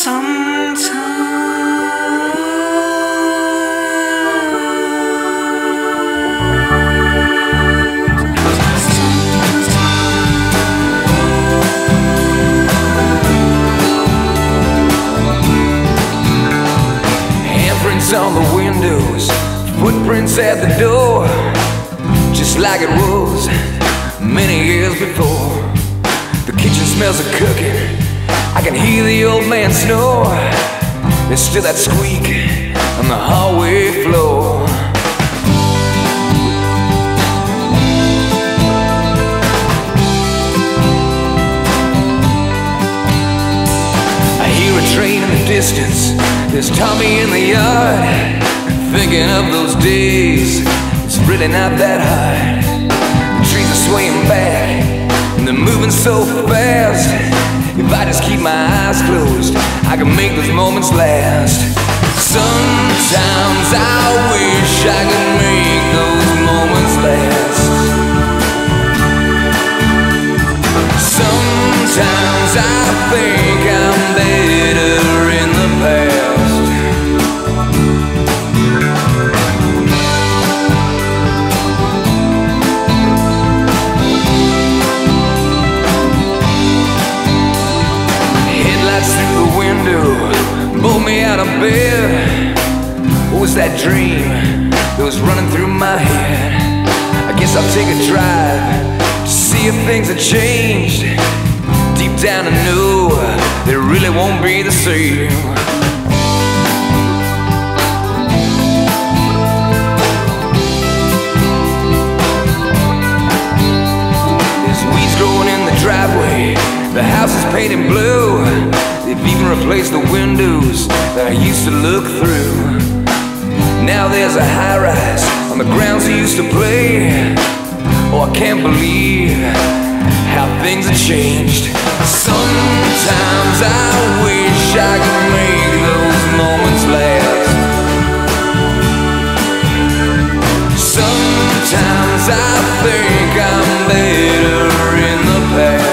On the windows, footprints at the door, just like it was many years before. The kitchen smells of cooking, I can hear the old man snore. There's still that squeak on the hallway floor. I hear a train in the distance, there's Tommy in the yard, thinking of those days. It's really not that hard. The trees are swaying back and they're moving so fast. If I just keep my eyes closed, I can make those moments last. Sometimes I wish I could make those moments last. Sometimes I think I'm better in the past. Pulled me out of bed. What was that dream that was running through my head? I guess I'll take a drive to see if things have changed. Deep down I know they really won't be the same. There's weeds growing in the driveway, the house is painted blue. They've even replaced the windows that I used to look through. Now there's a high-rise on the grounds I used to play. Oh, I can't believe how things have changed. Sometimes I wish I could make those moments last. Sometimes I think I'm better in the past.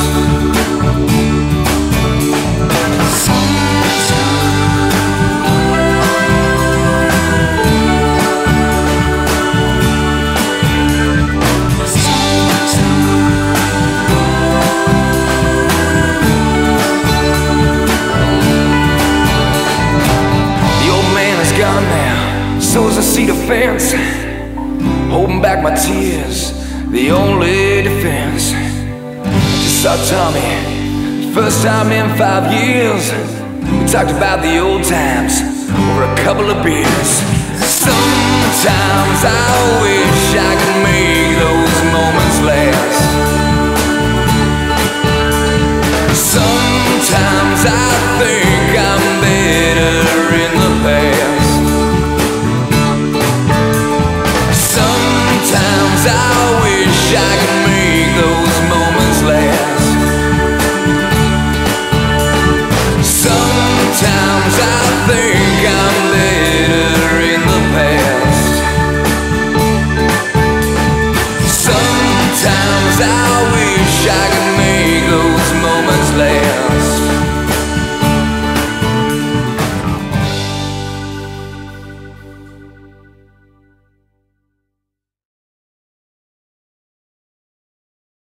So as I see the fence, holding back my tears, the only defense. I just saw Tommy, first time in 5 years. We talked about the old times over a couple of beers. Sometimes I wish I could make those moments last.